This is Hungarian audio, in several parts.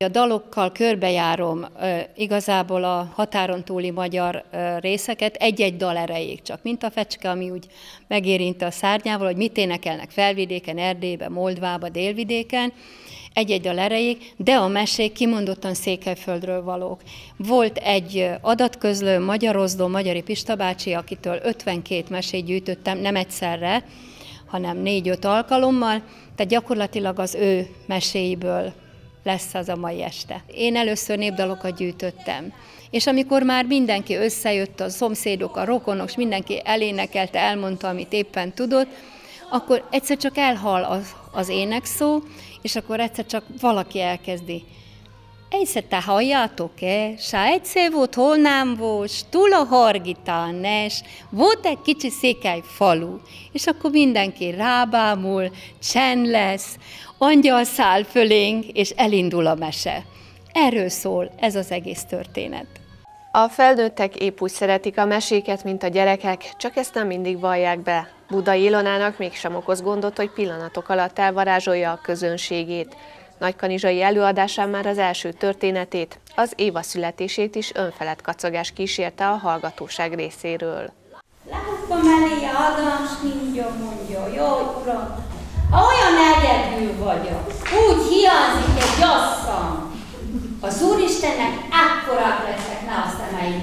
a dalokkal körbejárom igazából a határon túli magyar részeket, egy-egy dal erejéig csak, mint a fecske, ami úgy megérinte a szárnyával, hogy mit énekelnek Felvidéken, Erdélyben, Moldvába, Délvidéken, egy-egy dal erejéig, de a mesék kimondottan Székelyföldről valók. Volt egy adatközlő, Magyarozdó, Magyari Pista bácsi, akitől 52 mesét gyűjtöttem, nem egyszerre, hanem 4-5 alkalommal, tehát gyakorlatilag az ő meséiből lesz az a mai este. Én először népdalokat gyűjtöttem, és amikor már mindenki összejött, a szomszédok, a rokonok, és mindenki elénekelte, elmondta, amit éppen tudott, akkor egyszer csak elhal az énekszó, és akkor egyszer csak valaki elkezdi. Egyszer te halljátok-e? Sá egyszer volt, hol nem volt, túl a Hargitán, és volt egy kicsi Székely falu, és akkor mindenki rábámul, csend lesz, angyal száll fölénk, és elindul a mese. Erről szól ez az egész történet. A felnőttek épp úgy szeretik a meséket, mint a gyerekek, csak ezt nem mindig vallják be. Budai Ilonának mégsem okoz gondot, hogy pillanatok alatt elvarázsolja a közönségét. Nagykanizsai előadásán már az első történetét, az Éva születését is önfelett kacagás kísérte a hallgatóság részéről. Látom elé Ádám, s mondja, jaj, uram, olyan egyedül vagyok, úgy hiányzik egy asszony. Az Úristennek akkorák lesznek, ne a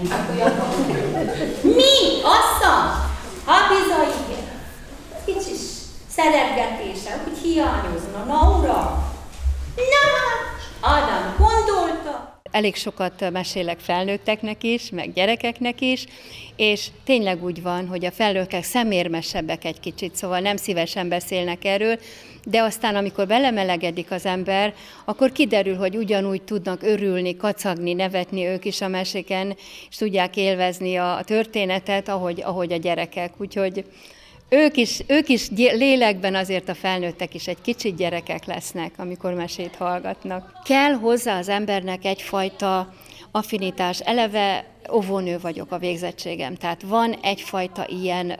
szemeim. Mi? Asszony? Ha bizony, igen. Kicsis szeretgetése, úgy hiányozna, na uram. Na, Ádám gondolta. Elég sokat mesélek felnőtteknek is, meg gyerekeknek is, és tényleg úgy van, hogy a felnőttek szemérmesebbek egy kicsit, szóval nem szívesen beszélnek erről, de aztán, amikor belemelegedik az ember, akkor kiderül, hogy ugyanúgy tudnak örülni, kacagni, nevetni ők is a meséken, és tudják élvezni a történetet, ahogy a gyerekek. Úgyhogy ők is lélekben azért a felnőttek is egy kicsit gyerekek lesznek, amikor mesét hallgatnak. Kell hozzá az embernek egyfajta affinitás. Eleve óvónő vagyok a végzettségem, tehát van egyfajta ilyen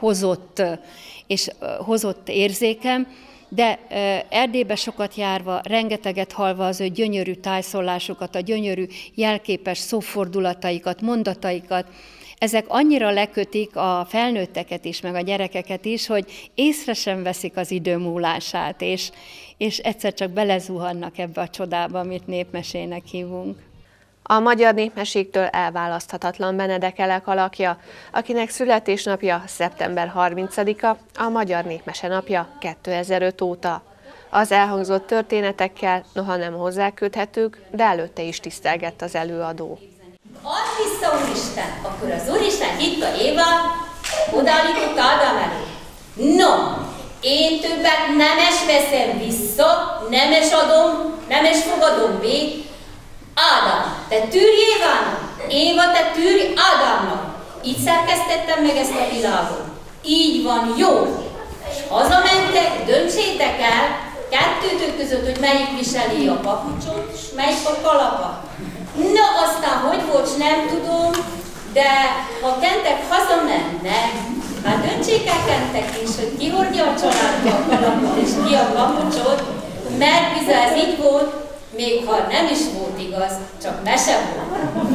hozott érzékem, de Erdélybe sokat járva, rengeteget hallva az ő gyönyörű tájszólásukat, a gyönyörű jelképes szófordulataikat, mondataikat, ezek annyira lekötik a felnőtteket is, meg a gyerekeket is, hogy észre sem veszik az idő múlását, és egyszer csak belezuhannak ebbe a csodába, amit népmesének hívunk. A magyar népmeséktől elválaszthatatlan Benedek Elek alakja, akinek születésnapja szeptember 30-a, a Magyar Népmese napja 2005 óta. Az elhangzott történetekkel noha nem hozzáköthetők, de előtte is tisztelgett az előadó. Add vissza, Úristen! Akkor az Úristen hitta Évát, odaállított Ádám elé. No, én többet nemes veszem vissza, nemes adom, nemes fogadom be. Ádám, te tűrj Évának, Éva, te tűrj Ádámnak. Így szerkesztettem meg ezt a világot. Így van jó. És hazamentek, döntsétek el, kettőtök között, hogy melyik viseli a papucsot, és melyik a kalapot. Na, aztán hogy volt, nem tudom, de ha kentek hazamennek, hát döntsék el kentek is, hogy ki hordja a családba a kalapot és ki a papucsot, mert bizony ez így volt, még ha nem is volt igaz, csak mese volt.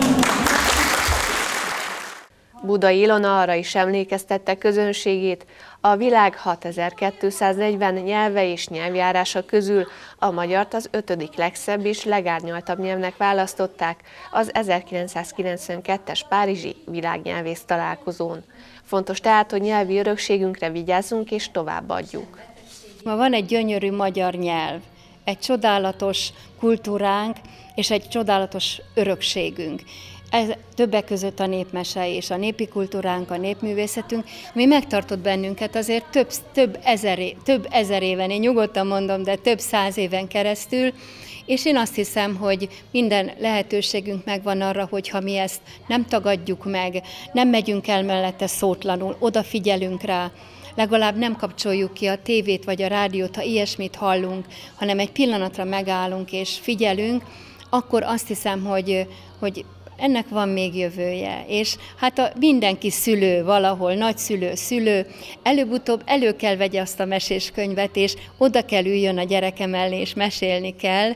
Budai Ilona arra is emlékeztette közönségét, a világ 6240 nyelve és nyelvjárása közül a magyart az 5. legszebb és legárnyaltabb nyelvnek választották az 1992-es párizsi világnyelvész találkozón. Fontos tehát, hogy nyelvi örökségünkre vigyázzunk és továbbadjuk. Ma van egy gyönyörű magyar nyelv, egy csodálatos kultúránk és egy csodálatos örökségünk. Ez többek között a népmese és a népi kultúránk, a népművészetünk, ami megtartott bennünket azért több ezer éven, én nyugodtan mondom, de több 100 éven keresztül, és én azt hiszem, hogy minden lehetőségünk megvan arra, hogyha mi ezt nem tagadjuk meg, nem megyünk el mellette szótlanul, odafigyelünk rá, legalább nem kapcsoljuk ki a tévét vagy a rádiót, ha ilyesmit hallunk, hanem egy pillanatra megállunk és figyelünk, akkor azt hiszem, hogy ennek van még jövője, és hát mindenki szülő valahol, nagyszülő, szülő, előbb-utóbb elő kell vegye azt a meséskönyvet, és oda kell üljön a gyereke mellé, és mesélni kell,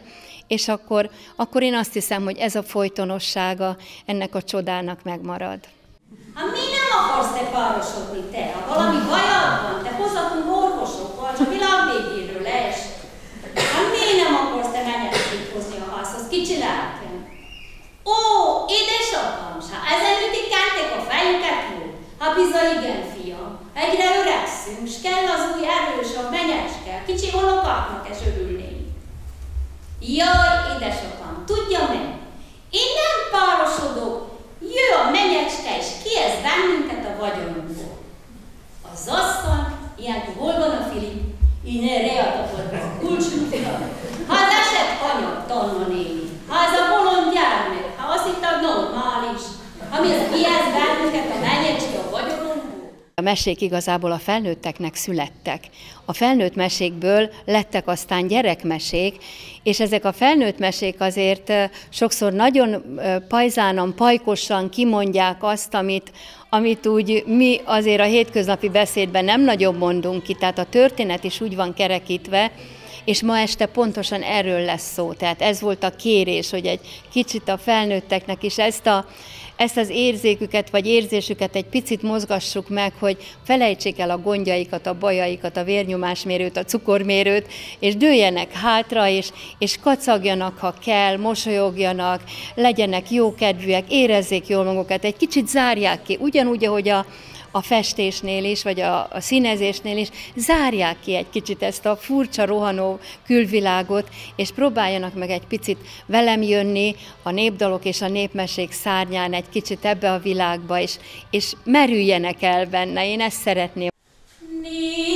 és akkor én azt hiszem, hogy ez a folytonossága ennek a csodának megmarad. Hát mi nem akarsz te párosodni, te? Ha valami bajad van, te hozzatunk orvosokkal, csak világ végéről lees. Hát miért nem akarsz te menyedszét hozni a házhoz? Kicsi lelkem. Ó, édesapám, hát ezen ütik kentek a fejüket volt. Hát bizony igen, fiam. Egyre öregszünk, s kell az új erősabb menyecske. Kicsi unokáknak is örülnénk. Jaj, édesapám, tudja meg, én nem párosodok. Jö a menyecske, és kiesz bennünket a vagyonunkból. Az asszony, ilyenkor hol van a Filip? Innen reatatott a kulcsukra. Ha az esett anyag, Tanna néni. Ha ez a bolond gyermek, ha azt hittem normális. Ami az kiesz bennünket a menyecske a vagyonunkból. A mesék igazából a felnőtteknek születtek. A felnőtt mesékből lettek aztán gyerekmesék, és ezek a felnőtt mesék azért sokszor nagyon pajzánan, pajkosan kimondják azt, amit úgy mi azért a hétköznapi beszédben nem nagyon mondunk ki, tehát a történet is úgy van kerekítve, és ma este pontosan erről lesz szó. Tehát ez volt a kérés, hogy egy kicsit a felnőtteknek is ezt az érzéküket, vagy érzésüket egy picit mozgassuk meg, hogy felejtsék el a gondjaikat, a bajaikat, a vérnyomásmérőt, a cukormérőt, és dőljenek hátra, és kacagjanak, ha kell, mosolyogjanak, legyenek jókedvűek, érezzék jól magukat, egy kicsit zárják ki, ugyanúgy, ahogy a festésnél is, vagy a színezésnél is, zárják ki egy kicsit ezt a furcsa, rohanó külvilágot, és próbáljanak meg egy picit velem jönni a népdalok és a népmesék szárnyán egy kicsit ebbe a világba, és merüljenek el benne. Én ezt szeretném.